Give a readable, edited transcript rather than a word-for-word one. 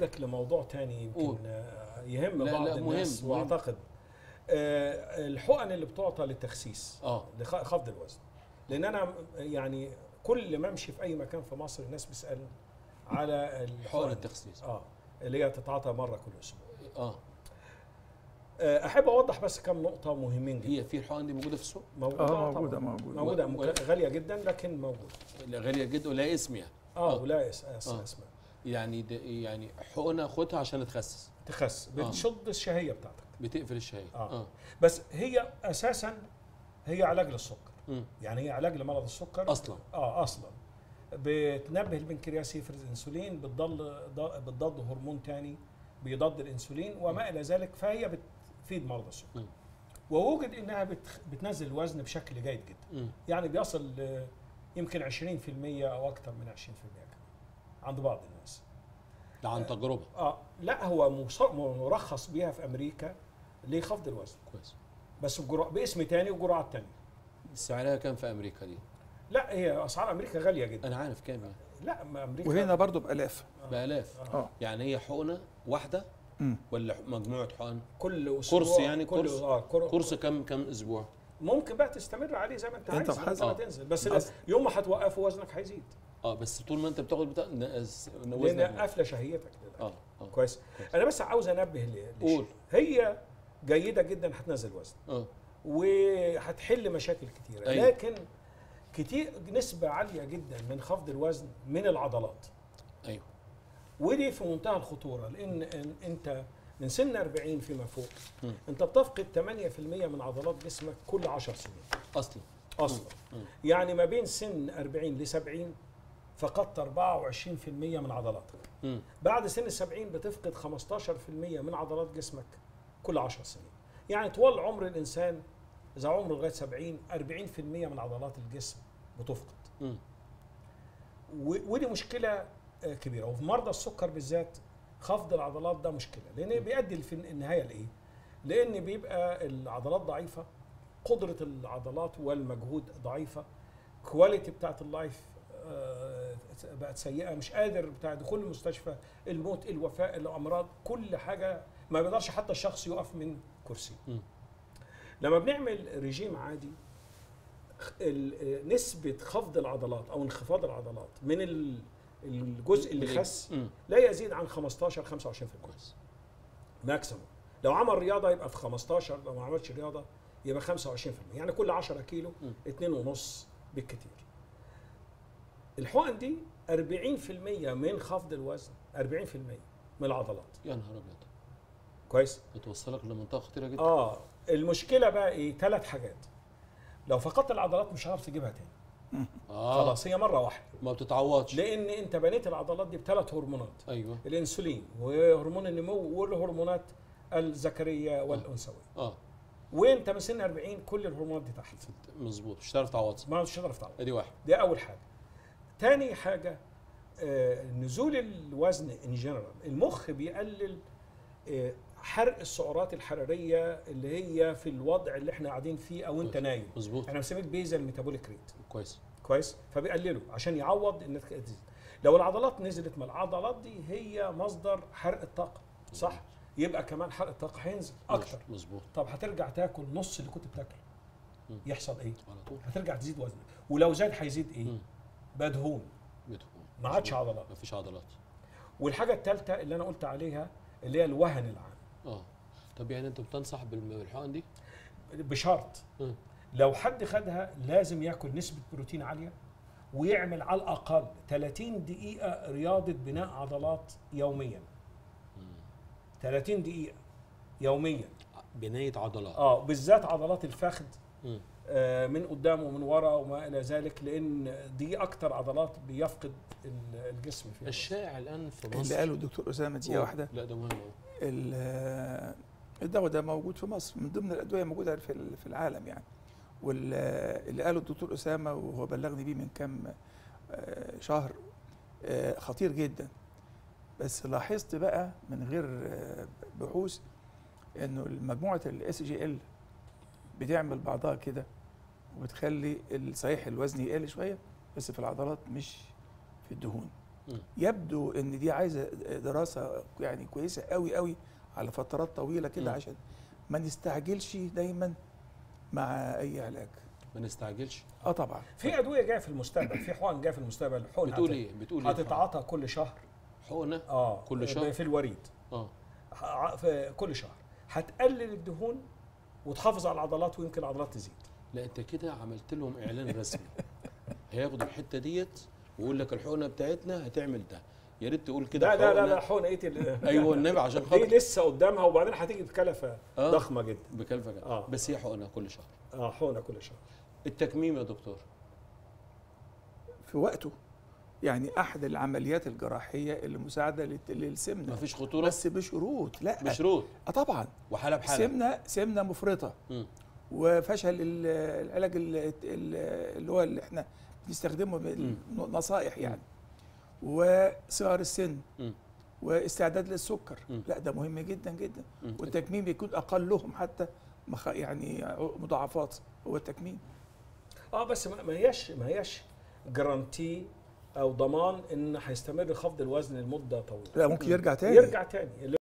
اخدك لموضوع تاني يمكن يهم بعض الناس مهم. واعتقد الحقن اللي بتعطى للتخسيس لخفض الوزن. لان انا يعني كل ما امشي في اي مكان في مصر الناس بتسالني على حقن التخسيس اللي هي تتعاطى مره كل اسبوع. احب اوضح بس كم نقطه مهمين جدا. هي في الحقن دي موجوده في السوق؟ موجوده غاليه جدا لكن موجوده. غاليه جدا ولا اسم يعني؟ ولا اسماء. يعني حقنه خدها عشان تخس بتشد الشهيه بتاعتك، بتقفل الشهيه. بس هي اساسا هي علاج للسكر. يعني هي علاج لمرض السكر اصلا. اصلا بتنبه البنكرياس يفرز انسولين، بتضاد هرمون تاني بيضاد الانسولين وما الى ذلك، فهي بتفيد مرضى السكر. ووجد انها بتنزل الوزن بشكل جيد جدا. يعني بيصل يمكن 20% او اكثر من 20% كمان عند بعض الناس. ده عن تجربه؟ لا، هو مرخص بيها في امريكا لخفض الوزن. كويس. بس باسم تاني وجرعات تانية. سعرها كام في امريكا دي؟ لا، هي اسعار امريكا غاليه جدا. انا عارف كام يعني. لا، امريكا وهنا برضو بالاف. يعني هي حقنه واحده ولا مجموعه حقن؟ كل اسبوع كورس يعني كورس كم اسبوع؟ ممكن بقى تستمر عليه زي ما انت عايز زي ما تنزل، بس يوم ما هتوقفه وزنك هيزيد. بس طول ما انت بتاخد لان قافله شهيتك. كويس. انا بس عاوز انبه قول. هي جيده جدا، هتنزل وزن وهتحل مشاكل كتيره. أيوه. لكن نسبه عاليه جدا من خفض الوزن من العضلات. ايوه. ودي في منتهى الخطوره، لان انت من سن 40 فيما فوق انت بتفقد 8% من عضلات جسمك كل 10 سنين اصلا. يعني ما بين سن 40 ل 70 فقدت 24% من عضلاتك. بعد سن 70 بتفقد 15% من عضلات جسمك كل 10 سنين. يعني طوال عمر الانسان اذا عمره لغايه 70 40% من عضلات الجسم بتفقد. ودي مشكله كبيره، وفي مرضى السكر بالذات خفض العضلات ده مشكله، لان بيؤدي في النهايه لايه؟ لان بيبقى العضلات ضعيفه، قدره العضلات والمجهود ضعيفه، كواليتي بتاعت اللايف بقت سيئه، مش قادر بتاع دخول المستشفى، الموت، الوفاه، الامراض، كل حاجه ما بيقدرش حتى الشخص يقف من كرسي. لما بنعمل ريجيم عادي نسبه خفض العضلات او انخفاض العضلات من الجزء اللي خس لا يزيد عن 15 25% ماكسيموم. لو عمل رياضه يبقى في 15، لو ما عملش رياضه يبقى 25%. يعني كل 10 كيلو 2.5 بالكثير. الحقن دي 40% من خفض الوزن، 40% من العضلات. يا نهار ابيض. كويس. بتوصلك لمنطقه خطيره جدا. المشكله بقى ايه؟ 3 حاجات. لو فقدت العضلات مش هتعرف تجيبها تاني. خلاص، هي مره واحده ما بتتعوضش، لان انت بنيت العضلات دي ب3 هرمونات. ايوه. الانسولين وهرمون النمو والهرمونات الذكريه والانثويه. وانت من سن 40 كل الهرمونات دي تحت. مظبوط، مش هتعرف تعوضها. مش هتعرف تعوضها. دي واحده. دي اول حاجه. تاني حاجه نزول الوزن ان جنرال، المخ بيقلل حرق السعرات الحراريه اللي هي في الوضع اللي احنا قاعدين فيه او انت نايم. مظبوط. احنا بنسميه بيزل ميتابوليك ريت. كويس. فبيقلله عشان يعوض انك تزيد. لو العضلات نزلت، ما العضلات دي هي مصدر حرق الطاقه، صح؟ يبقى كمان حرق الطاقه هينزل اكتر. مظبوط. طب هترجع تاكل نص اللي كنت بتاكله، يحصل ايه؟ على طول هترجع تزيد وزنك، ولو زاد هيزيد ايه؟ بدهون. ما عادش عضلات. ما فيش عضلات. والحاجه الثالثه اللي انا قلت عليها اللي هي الوهن العام. طب يعني انت بتنصح بالحقن دي؟ بشرط لو حد خدها لازم ياكل نسبه بروتين عاليه، ويعمل على الاقل 30 دقيقه رياضه بناء عضلات يوميا. 30 دقيقه يوميا بنايه عضلات. بالذات عضلات الفخذ من قدام ومن ورا وما الى ذلك، لان دي اكتر عضلات بيفقد الجسم فيها. الشائع الان في مصر اللي قاله الدكتور اسامه دي واحده. لا ده مهم. الدواء ده موجود في مصر من ضمن الادويه موجوده في العالم يعني. واللي قاله الدكتور اسامه وهو بلغني بيه من كام شهر خطير جدا. بس لاحظت بقى من غير بحوث انه مجموعه الSGL بتعمل بعضها كده وبتخلي صحيح الوزن يقل شويه بس في العضلات مش في الدهون. يبدو ان دي عايزه دراسه يعني كويسه قوي قوي على فترات طويله كده، عشان ما نستعجلش دايما مع اي علاج. ما نستعجلش. طبعا. في ادويه جايه في المستقبل، في حقن جايه في المستقبل. حقن بتقول ايه؟ بتقول ايه؟ هتتعاطى كل شهر. حقنه؟ كل شهر في الوريد. في كل شهر هتقلل الدهون وتحافظ على العضلات، ويمكن العضلات تزيد. لا انت كده عملت لهم اعلان رسمي. هياخدوا الحته ديت ويقول لك الحقنه بتاعتنا هتعمل ده. يا ريت تقول كده. لا حقنه ايه ايوه النبي عشان خاطر دي لسه قدامها، وبعدين هتيجي بكلفه ضخمه جدا. بكلفه جدا. بس هي حقنه كل شهر. حقنه كل شهر. التكميم يا دكتور في وقته، يعني احد العمليات الجراحيه اللي مساعده للسمنه. مفيش خطوره بس بشروط. لا بشروط. طبعا. وحاله بحاله. سمنه مفرطه وفشل العلاج اللي هو اللي احنا بنستخدمه نصائح يعني، وصغر السن واستعداد للسكر. لا ده مهم جدا جدا. والتكميم بيكون اقلهم حتى يعني مضاعفات هو التكميم. بس ما هياش جرانتي او ضمان ان هيستمر خفض الوزن لمده طويله. لا ممكن يرجع تاني.